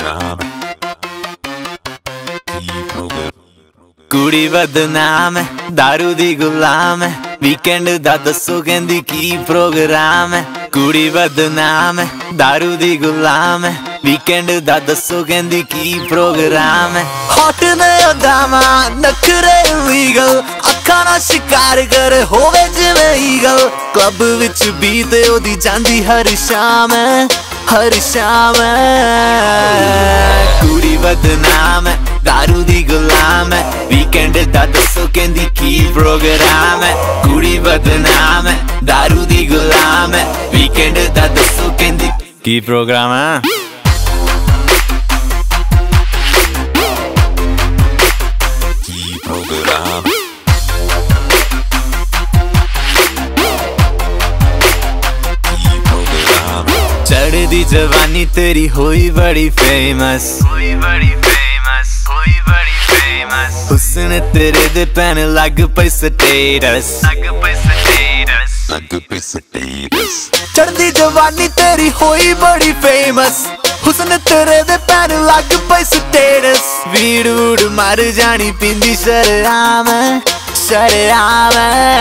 कुड़ी बदनाम है, दारू दी गुलाम है, वीकेंड दा दसो कहंदी की प्रोग्राम है। कुड़ी बदनाम है, दारू दी गुलाम है, वीकेंड दा दसो कहंदी की प्रोग्राम है। हॉट ने दामा नखरे लीगल, अखा ना शिकार कर होवे जिवें ईगल। क्लब विच बीते ओदी जांदी हर शाम है, हर शाम है। कुड़ी बदनाम है, दारू दी गुलाम है, वीकेंड दा दसो कहंदी की प्रोग्राम है। कुड़ी बदनाम है, दारू दी गुलाम है, वीकेंड दा दसो कहंदी की प्रोग्राम है। चढ़ दी जवानी तेरी हुई बड़ी फेमस, हुई बड़ी फेमस, हुई बड़ी फेमस। हुस्न तेरे दे पैन लग पई स्टेटस, लग पई स्टेटस, लग पई स्टेटस। चढ़ दी जवानी तेरी हुई बड़ी फेमस, हुस्न तेरे दे पैन लग पई स्टेटस। भीड़ उड़ मर जानी पिंदी शराम, शराम।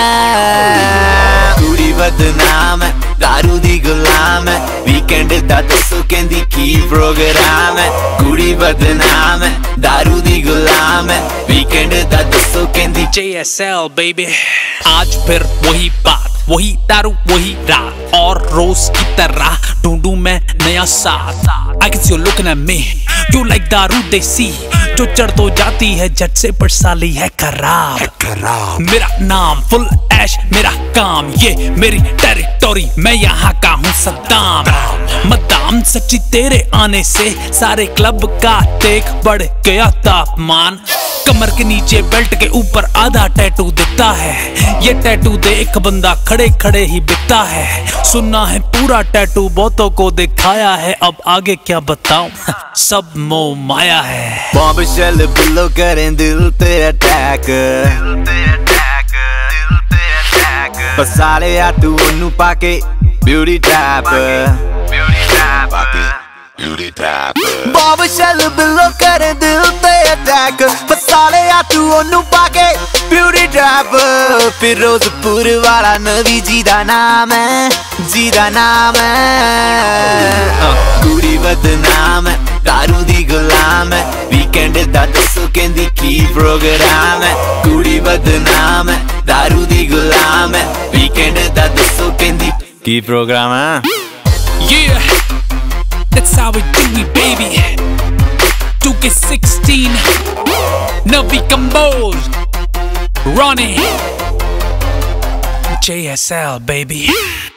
कुड़ी बदनाम है, दारू दी गुलाम है, वीकेंड दा दसो कहंदी की प्रोग्राम है। कुड़ी बदनाम है, दारू दी गुलाम है, वीकेंड दा दसो कहंदी JSL baby। आज फिर वही बात, वही दारू वही रात, और रोज की तरह ढूंढूं मैं नया साथ। I guess you're looking at me, you like दारू देसी, जो चढ़ तो जाती है झट से पर साली है खराब। मेरा नाम फुल ऐश, मेरा काम ये मेरी टेरिटोरी, मैं यहाँ का हूँ सद्दाम। मदाम सच्ची तेरे आने से सारे क्लब का टेक बढ़ गया तापमान। कमर के नीचे बेल्ट के ऊपर आधा टैटू दिखता है, ये टैटू देख बंदा खड़े खड़े ही बिकता है। सुनना है पूरा टैटू बहुतों को दिखाया है, अब आगे क्या बताऊं सब मोह माया है। बॉम्ब शेल बिल्लो करें दिल ते अटैक, पसाले आ तू ओनू पाके beauty trap, beauty trap. Bomb shell बिल्लो करें दिल ते अटैक, पसाले आ तू ओनू पाके ब्यूटी ट्रैप। फिरोजपुर वाला नवी जी दा नाम है, जी दा नाम है। कुड़ी बदनाम है, दारू दी गुलाम है, वीकेंड दा दसो कहंदी की प्रोग्राम है। कुड़ी बदनाम है, दारू दी गुलाम है, वीकेंड दा दसो कहंदी की प्रोग्राम है। Yeah, that's how we do it baby। 2K16 Navi Compose Ronnie JSL baby।